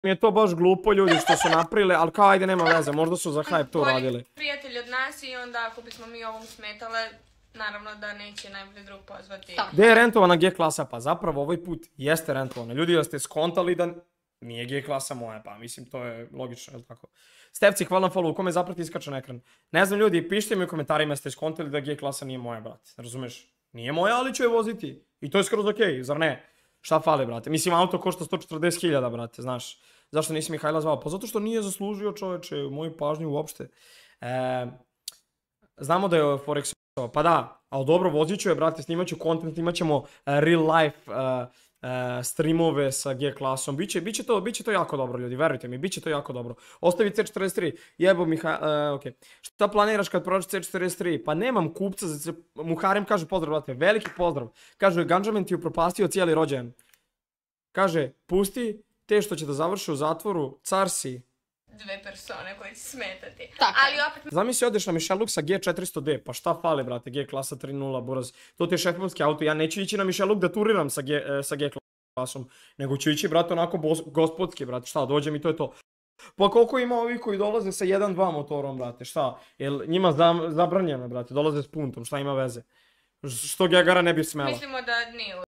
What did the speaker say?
mi je to baš glupo ljudi što su napravili, ali kao ajde nema veze, možda su za hype to uradili. Prijatelji od nas i onda ako bismo mi ovom smetale, naravno da neće najbolji drug pozvati. Gde je rentovana G klasa? Pa zapravo ovaj put jeste rentovana. Ljudi da ste skontali da nije G klasa moja, pa mislim to je logično, jel tako? Stepci, hvala na follow, u kome zaprati iskače na ekran. Ne znam ljudi, pišite mi u komentarima ste skontali da G klasa nije moja, brate. Razumeš? Nije moja, ali ću je voziti. I to je skroz okej, zar ne? Šta fali, brate? Mislim, auto košta 140.000, brate, znaš. Zašto nisi Mihajla zvao? Pa zato što nije zaslužio, čoveče, moju pažnju uopšte. Znamo da je Forex, pa da, ali dobro, vozit ću je, brate, snimat ću content, snimat ćemo real life streamove sa G klasom. Biće to jako dobro, ljudi, verujte mi, biće to jako dobro. Ostavi C43, jebo Mihajla, okej. Šta planiraš kad prodaš C43? Pa nemam kupca za Muharem kaže pozdrav, brate, veliki pozdrav. Kaže, Ganđamen ti je upropastio cijeli rođendan. Kaže, pusti te što će da završi u zatvoru, car si. Dve persone koje će smetati. Ali opet... Zamisli odeš na Micheluk sa G400D, pa šta fali, brate, G klasa 3.0, buraz. To ti je šefovski auto, ja neću ići na Micheluk da turiram sa G klasom, nego ću ići, brate, onako gospodski, brate, šta, dođem i to je to. Pa koliko ima ovi koji dolaze sa 1.2 motorom, brate, šta, jel njima zabranjeno, brate, dolaze s puntom, šta ima veze? Što Gegara ne bi smela? Mislimo da nije